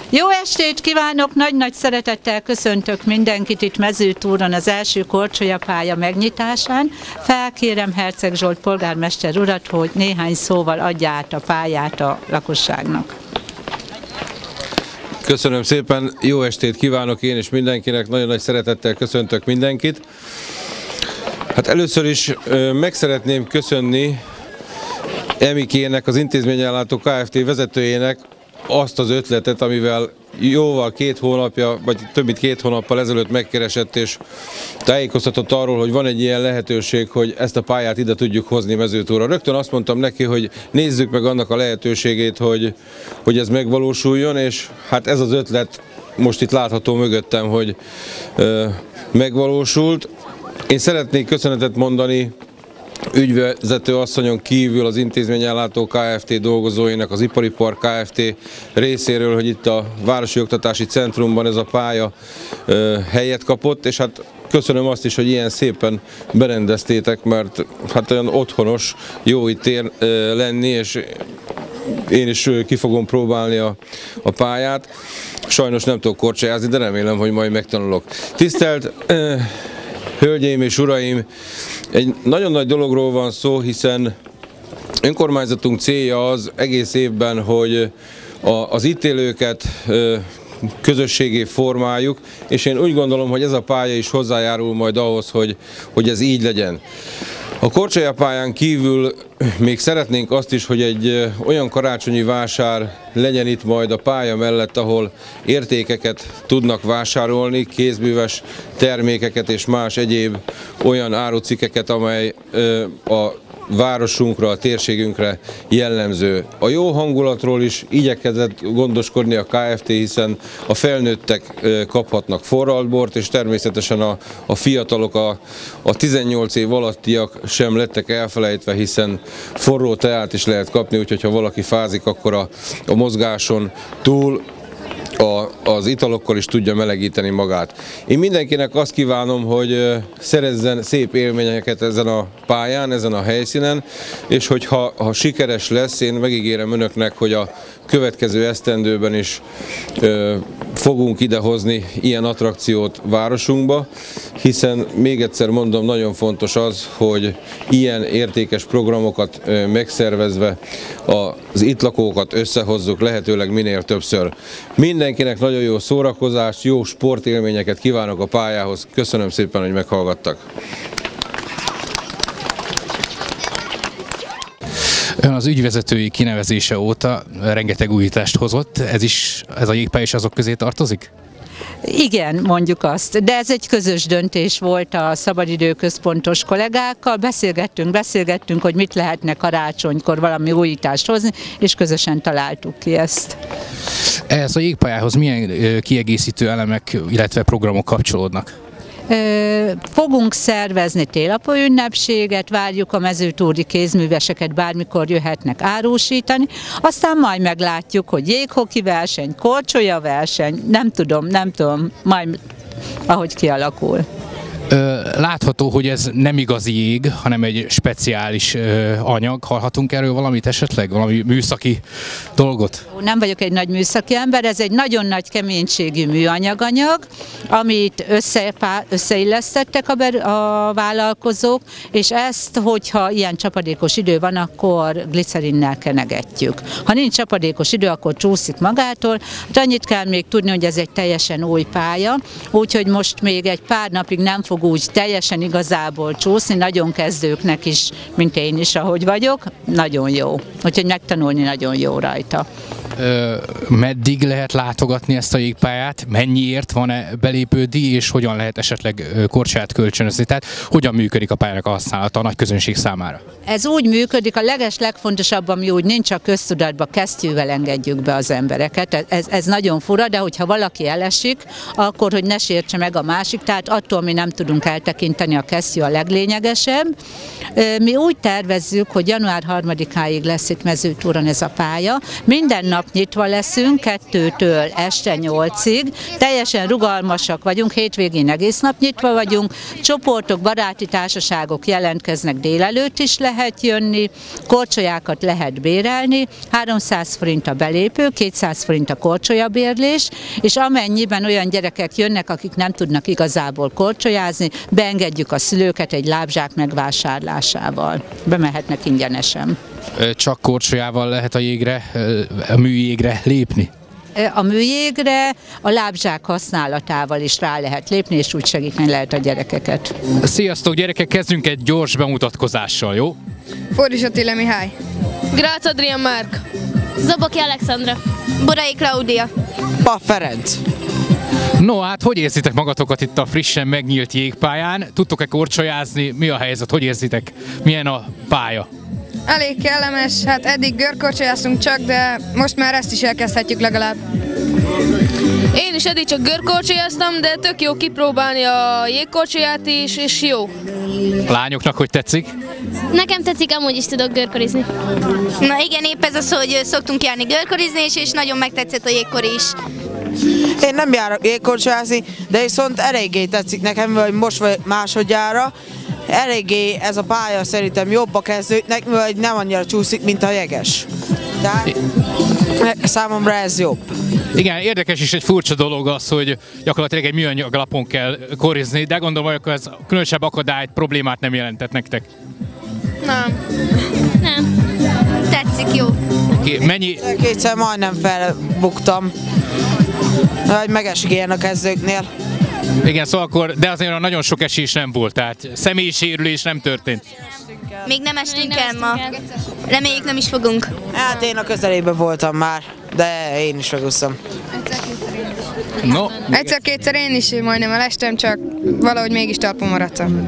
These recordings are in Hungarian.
Jó estét kívánok! Nagy-nagy szeretettel köszöntök mindenkit itt Mezőtúron az első korcsolyapálya megnyitásán. Felkérem Herceg Zsolt polgármester urat, hogy néhány szóval adja át a pályát a lakosságnak. Köszönöm szépen, jó estét kívánok én is mindenkinek, nagyon nagy szeretettel köszöntök mindenkit. Hát először is meg szeretném köszönni Emikének, az Intézményellátó Kft. Vezetőjének azt az ötletet, amivel jóval 2 hónapja, vagy több mint 2 hónappal ezelőtt megkeresett és tájékoztatott arról, hogy van egy ilyen lehetőség, hogy ezt a pályát ide tudjuk hozni Mezőtúra. Rögtön azt mondtam neki, hogy nézzük meg annak a lehetőségét, hogy ez megvalósuljon, és hát ez az ötlet most itt látható mögöttem, hogy megvalósult. Én szeretnék köszönetet mondani ügyvezető asszonyon kívül az Intézményellátó Kft. Dolgozóinak, az Ipari Park Kft. Részéről, hogy itt a Városi Oktatási Centrumban ez a pálya helyet kapott, és hát köszönöm azt is, hogy ilyen szépen berendeztétek, mert hát olyan otthonos, jó itt lenni, és én is ki fogom próbálni a pályát. Sajnos nem tudok korcsolyázni, de remélem, hogy majd megtanulok. Tisztelt Hölgyeim és uraim, egy nagyon nagy dologról van szó, hiszen önkormányzatunk célja az egész évben, hogy az itt élőket közösségé formáljuk, és én úgy gondolom, hogy ez a pálya is hozzájárul majd ahhoz, hogy ez így legyen. A korcsolyapályán kívül még szeretnénk azt is, hogy egy olyan karácsonyi vásár legyen itt majd a pálya mellett, ahol értékeket tudnak vásárolni, kézműves termékeket és más egyéb olyan árucikkeket, amely a városunkra, a térségünkre jellemző. A jó hangulatról is igyekezett gondoskodni a Kft., hiszen a felnőttek kaphatnak forralt bort, és természetesen a fiatalok, a 18 év alattiak sem lettek elfelejtve, hiszen forró teát is lehet kapni, úgyhogy ha valaki fázik, akkor a mozgáson túl az italokkal is tudja melegíteni magát. Én mindenkinek azt kívánom, hogy szerezzen szép élményeket ezen a pályán, ezen a helyszínen, és hogyha sikeres lesz, én megígérem önöknek, hogy a következő esztendőben is fogunk idehozni ilyen attrakciót városunkba, hiszen még egyszer mondom, nagyon fontos az, hogy ilyen értékes programokat megszervezve az itt lakókat összehozzuk lehetőleg minél többször. Mindenkinek nagyon jó szórakozást, jó sportélményeket kívánok a pályához. Köszönöm szépen, hogy meghallgattak. Ön az ügyvezetői kinevezése óta rengeteg újítást hozott, ez a jégpálya is azok közé tartozik? Igen, mondjuk azt, de ez egy közös döntés volt a szabadidőközpontos kollégákkal, beszélgettünk, hogy mit lehetne karácsonykor valami újítást hozni, és közösen találtuk ki ezt. Ehhez a jégpályához milyen kiegészítő elemek, illetve programok kapcsolódnak? Fogunk szervezni télapó ünnepséget, várjuk a mezőtúri kézműveseket, bármikor jöhetnek árusítani, aztán majd meglátjuk, hogy jéghoki verseny, korcsolya verseny, nem tudom, majd ahogy kialakul. Látható, hogy ez nem igazi jég, hanem egy speciális anyag. Hallhatunk erről valamit esetleg? Valami műszaki dolgot? Nem vagyok egy nagy műszaki ember, ez egy nagyon nagy keménységű műanyaganyag, amit összeillesztettek a vállalkozók, és ezt, hogyha ilyen csapadékos idő van, akkor glicerinnel kenegetjük. Ha nincs csapadékos idő, akkor csúszik magától. Hát annyit kell még tudni, hogy ez egy teljesen új pálya, úgyhogy most még egy pár napig nem fog úgy teljesen igazából csúszni, nagyon kezdőknek is, mint én is, ahogy vagyok, nagyon jó. Úgyhogy megtanulni nagyon jó rajta. Meddig lehet látogatni ezt a jégpályát? Mennyiért van-e belépődíj, és hogyan lehet esetleg korcsolyát kölcsönözni? Tehát hogyan működik a pályának a használata a nagy közönség számára? Ez úgy működik, a legfontosabb, ami úgy nincs a köztudatban, kesztyűvel engedjük be az embereket. Ez nagyon fura, de hogyha valaki elesik, akkor hogy ne sértse meg a másik, tehát attól mi nem tudunk eltekinteni, a kesztyű a leglényegesebb. Mi úgy tervezzük, hogy január 3-áig lesz itt Mezőtúron ez a pálya. Minden nap nap nyitva leszünk, 2-től este 8-ig. Teljesen rugalmasak vagyunk, hétvégén egész nap nyitva vagyunk. Csoportok, baráti társaságok jelentkeznek, délelőtt is lehet jönni, korcsolyákat lehet bérelni, 300 forint a belépő, 200 forint a korcsolyabérlés, és amennyiben olyan gyerekek jönnek, akik nem tudnak igazából korcsolyázni, beengedjük a szülőket egy lábzsák megvásárlásával. Bemehetnek ingyenesen. Csak korcsolyával lehet a jégre, a műjégre lépni? A műjégre a lábzsák használatával is rá lehet lépni, és úgy segíteni lehet a gyerekeket. Sziasztok gyerekek, kezdjünk egy gyors bemutatkozással, jó? Fordis Attila Mihály. Grácz Adrián Márk. Zaboki Alexandra. Borai Klaudia. Pap Ferenc. No, hát hogy érzitek magatokat itt a frissen megnyílt jégpályán? Tudtok-e korcsolyázni? Mi a helyzet? Hogy érzitek? Milyen a pálya? Elég kellemes, hát eddig görkorcsolyáztunk csak, de most már ezt is elkezdhetjük legalább. Én is eddig csak görkorcsolyáztam, de tök jó kipróbálni a jégkorcsolyát is, és jó. A lányoknak hogy tetszik? Nekem tetszik, amúgy is tudok görkorizni. Na igen, épp ez az, hogy szoktunk járni görkorizni, és nagyon megtetszett a jégkor is. Én nem járok jégkorcsolyázni, de viszont eléggé tetszik nekem, vagy most vagy másodjára. Eléggé ez a pálya szerintem jobb a kezdőknek, vagy nem annyira csúszik, mint a jeges. Tehát számomra ez jobb. Igen, érdekes is egy furcsa dolog az, hogy gyakorlatilag egy műanyag alapon kell korizni, de gondolom, hogy ez különösebb akadályt, problémát nem jelentett nektek. Nem. Nem. Tetszik, jó. Mennyi? Kétszer majdnem felbuktam, hogy megesik ilyen a kezdőknél. Igen, szóval akkor, de azért nagyon sok esés nem volt, tehát személyi sérülés nem történt. Még nem estünk el ma. Reméljük nem is fogunk. Hát én a közelében voltam már, de én is megúsztam. No, Egyszer-kétszer én is majdnem elestem, csak valahogy mégis talpon maradtam.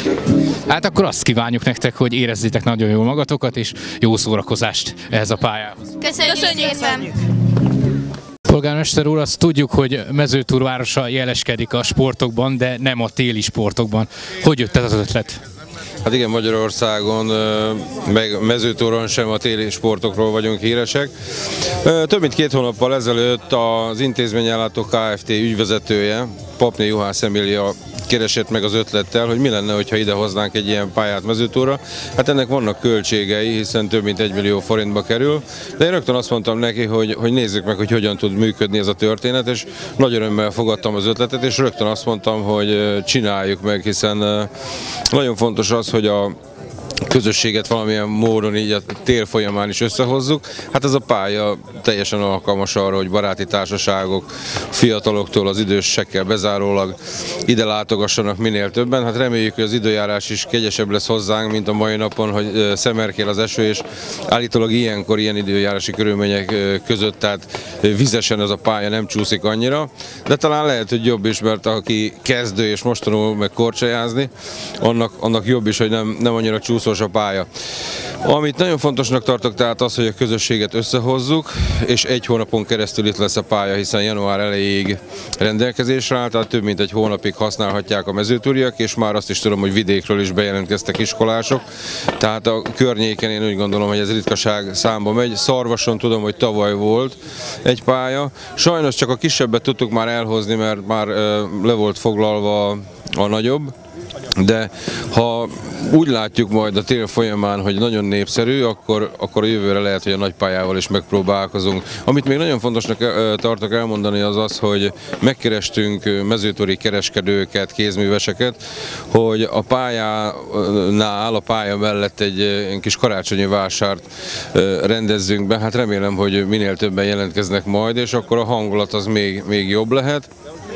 hát akkor azt kívánjuk nektek, hogy érezzétek nagyon jól magatokat, és jó szórakozást ehhez a pályához. Köszönjük szépen! Polgármester úr, azt tudjuk, hogy Mezőtúrvárosa jeleskedik a sportokban, de nem a téli sportokban. Hogy jött ez az ötlet? Hát igen, Magyarországon, meg Mezőtúron sem a téli sportokról vagyunk híresek. Több mint 2 hónappal ezelőtt az Intézményellátó Kft. Ügyvezetője, Papné Juhász Emília keresett meg az ötlettel, hogy mi lenne, hogyha ide hoznánk egy ilyen pályát Mezőtúrra. Hát ennek vannak költségei, hiszen több mint 1 millió forintba kerül, de én rögtön azt mondtam neki, hogy nézzük meg, hogy hogyan tud működni ez a történet, és nagy örömmel fogadtam az ötletet, és rögtön azt mondtam, hogy csináljuk meg, hiszen nagyon fontos az, hogy a közösséget valamilyen módon így a tél folyamán is összehozzuk. Hát ez a pálya teljesen alkalmas arra, hogy baráti társaságok, fiataloktól az idősekkel bezárólag ide látogassanak minél többen. Hát reméljük, hogy az időjárás is kegyesebb lesz hozzánk, mint a mai napon, hogy szemerkél az eső, és állítólag ilyenkor, ilyen időjárási körülmények között, tehát vizesen ez a pálya nem csúszik annyira, de talán lehet, hogy jobb is, mert aki kezdő és most tanul meg korcsolyázni, annak jobb is, hogy nem annyira csúszós a pálya. Amit nagyon fontosnak tartok, tehát az, hogy a közösséget összehozzuk, és 1 hónapon keresztül itt lesz a pálya, hiszen január elejéig rendelkezésre áll, tehát több mint 1 hónapig használhatják a mezőtúriak, és már azt is tudom, hogy vidékről is bejelentkeztek iskolások. Tehát a környéken én úgy gondolom, hogy ez ritkaság számba megy. Szarvason tudom, hogy tavaly volt egy pálya. Sajnos csak a kisebbet tudtuk már elhozni, mert már le volt foglalva a nagyobb. De ha úgy látjuk majd a tél folyamán, hogy nagyon népszerű, akkor a jövőre lehet, hogy a nagy pályával is megpróbálkozunk. Amit még nagyon fontosnak tartok elmondani az az, hogy megkerestünk mezőtúri kereskedőket, kézműveseket, hogy a pályánál, a pálya mellett egy kis karácsonyi vásárt rendezzünk be. Hát remélem, hogy minél többen jelentkeznek majd, és akkor a hangulat az még jobb lehet.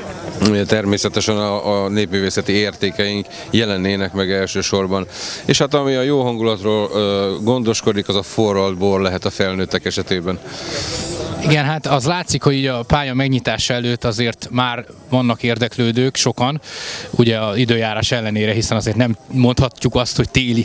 Természetesen a népművészeti értékeink jelennének meg elsősorban. És hát ami a jó hangulatról gondoskodik, az a forralt bor lehet a felnőttek esetében. Igen, hát az látszik, hogy a pálya megnyitása előtt azért már vannak érdeklődők, sokan, ugye az időjárás ellenére, hiszen azért nem mondhatjuk azt, hogy téli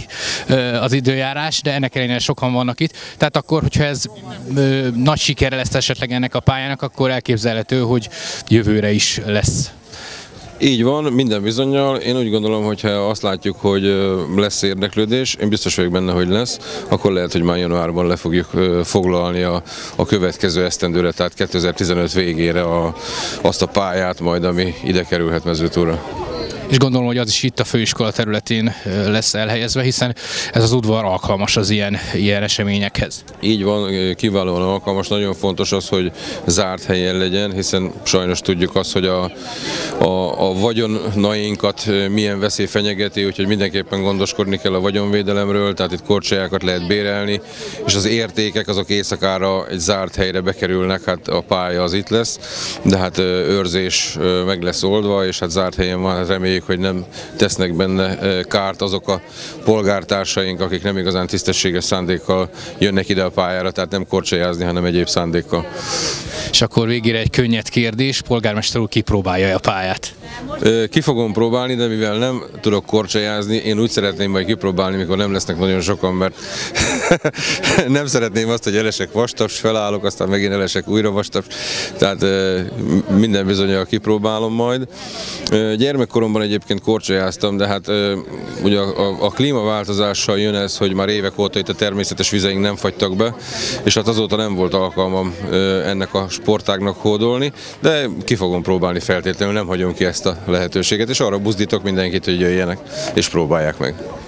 az időjárás, de ennek ellenére sokan vannak itt. Tehát akkor, hogyha ez nagy sikere lesz esetleg ennek a pályának, akkor elképzelhető, hogy jövőre is lesz. Így van, minden bizonnyal. Én úgy gondolom, hogy ha azt látjuk, hogy lesz érdeklődés, én biztos vagyok benne, hogy lesz, akkor lehet, hogy már januárban le fogjuk foglalni a következő esztendőre, tehát 2015 végére azt a pályát majd, ami ide kerülhet Mezőtúra. És gondolom, hogy az is itt a főiskola területén lesz elhelyezve, hiszen ez az udvar alkalmas az ilyen eseményekhez. Így van, kiválóan alkalmas, nagyon fontos az, hogy zárt helyen legyen, hiszen sajnos tudjuk azt, hogy a vagyonainkat milyen veszély fenyegeti, úgyhogy mindenképpen gondoskodni kell a vagyonvédelemről, tehát itt korcsolyákat lehet bérelni, és az értékek azok éjszakára egy zárt helyre bekerülnek, hát a pálya az itt lesz, de hát őrzés meg lesz oldva, és hát zárt helyen van, reméljük, hogy nem tesznek benne kárt azok a polgártársaink, akik nem igazán tisztességes szándékkal jönnek ide a pályára, tehát nem korcsolyázni, hanem egyéb szándékkal. És akkor végére egy könnyed kérdés, polgármester úr kipróbálja a pályát? Ki fogom próbálni, de mivel nem tudok korcsolyázni, én úgy szeretném majd kipróbálni, mikor nem lesznek nagyon sokan, mert nem szeretném azt, hogy elesek vastaps, felállok, aztán megint elesek újra vastaps, tehát minden bizonnyal kipróbálom majd. Gyermekkoromban egyébként korcsolyáztam, de hát ugye a klímaváltozással jön ez, hogy már évek óta itt a természetes vizeink nem fagytak be, és hát azóta nem volt alkalmam ennek a sportágnak hódolni, de ki fogom próbálni feltétlenül, nem hagyom ki ezt a lehetőséget, és arra buzdítok mindenkit, hogy jöjjenek és próbálják meg.